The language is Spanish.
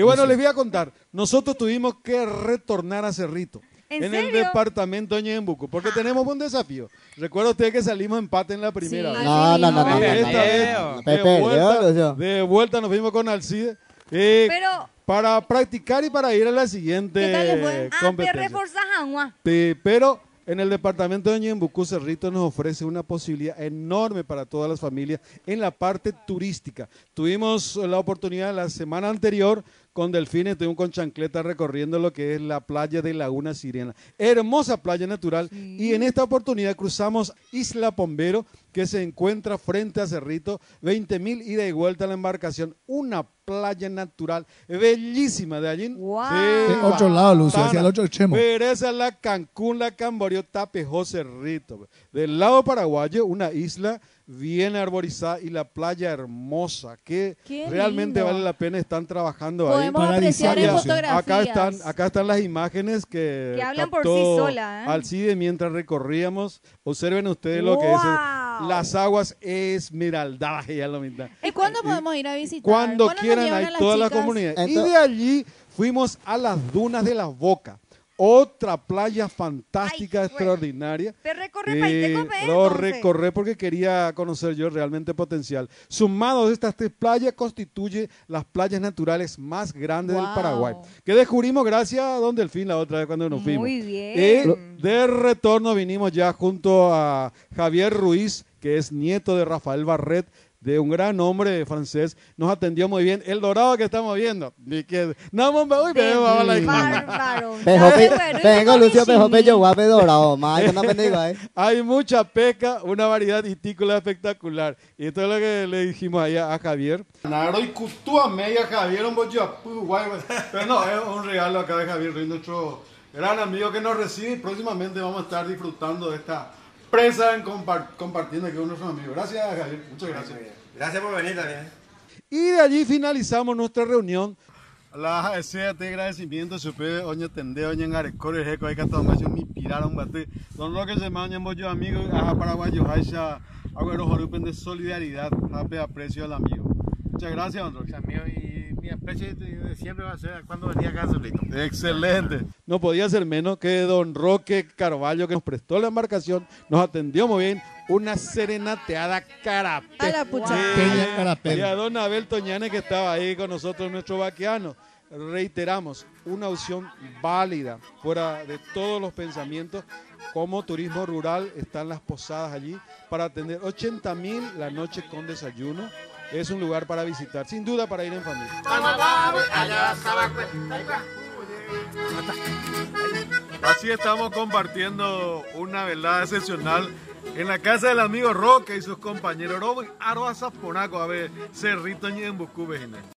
Y bueno, les voy a contar, nosotros tuvimos que retornar a Cerrito. ¿En el serio? departamento de Ñembucú, porque tenemos un desafío. Recuerda usted que salimos empate en la primera vez. No, no, no, no, Y esta vez, de vuelta nos fuimos con Alcide. Pero, Para practicar y para ir a la siguiente ¿qué tal les fue? Te competencia. reforzas, agua. Pero en el departamento de Ñembucú, Cerrito nos ofrece una posibilidad enorme para todas las familias en la parte turística. Tuvimos la oportunidad la semana anterior con Delfines, estuvimos con Chancleta recorriendo lo que es la playa de Laguna Sirena. Hermosa playa natural. Sí. Y en esta oportunidad cruzamos Isla Pombero, que se encuentra frente a Cerrito, 20.000 ida y vuelta a la embarcación. Una playa natural bellísima de allí. Wow. Sí, Otro lado, Lucio, hacia el bacana. otro extremo. Pero esa es la Cancún, la Camboriú, Tapejó, Cerrito. Del lado paraguayo, una isla bien arborizada y la playa hermosa, que Qué realmente lindo. vale la pena, están trabajando ahí. Podemos apreciar en Paradisíaco. fotografías. Acá están las imágenes que hablan por captó sí sola, ¿eh? Alcide mientras recorríamos. Observen ustedes lo que es ¡Wow! las aguas esmeraldadas. Ya lo mitad. ¿Y cuándo podemos ir a visitar? Cuando ¿Cuándo nos quieran, llevan hay a las toda la chicas? comunidad. Y Entonces- de allí fuimos a las dunas de las Bocas. Otra playa fantástica, Ay, extraordinaria. Te recorre para irte con Lo recorré porque quería conocer yo realmente potencial. Sumados estas tres playas, constituye las playas naturales más grandes del Wow. Paraguay. Que descubrimos gracias a Don Delfín la otra vez cuando nos fuimos. Muy bien. De retorno vinimos ya junto a Javier Ruiz, que es nieto de Rafael Barret, de un gran hombre francés. Nos atendió muy bien. El dorado que estamos viendo. Ni que, no, hombre, uy, me va la Bárbaro. Pejope, Bueno, y vengo con Lucio, Michini. pejope, yo guape dorado, más que no bendiga, Hay mucha pesca, una variedad vitícola espectacular. Y esto es lo que le dijimos ahí a Javier. Naro y Cutúa media Javier, un pero no, es un regalo acá de Javier Ruiz, nuestro gran amigo que nos recibe. Próximamente vamos a estar disfrutando de esta presa en compartiendo aquí con nuestros amigos. Gracias, Javier. Muchas gracias. Gracias por venir también. Y de allí finalizamos nuestra reunión. La ese de agradecimiento supe oña tende oña ngarecore heco hay que tomar mi piraron bate. Don Roque se maña yo amigo a paraguayo haisha agüero jorupen de solidaridad, hape aprecio al amigo. Muchas gracias, Don Roque. Amigo, y mi aprecio siempre va a ser cuando venía acá solito. Excelente. No podía ser menos que Don Roque Carvalho, que nos prestó la embarcación, nos atendió muy bien. Una serenateada carapé. A la pucha. Pequeña carapé. Y a Don Abel Toñane, que estaba ahí con nosotros, nuestro vaqueano. Reiteramos, una opción válida, fuera de todos los pensamientos. Como turismo rural, están las posadas allí para atender 80.000 la noche con desayuno. Es un lugar para visitar, sin duda para ir en familia. Así estamos compartiendo una velada excepcional en la casa del amigo Roque y sus compañeros. Robo Aroa Zaponaco, a ver, Cerrito Ñembucú, vecina.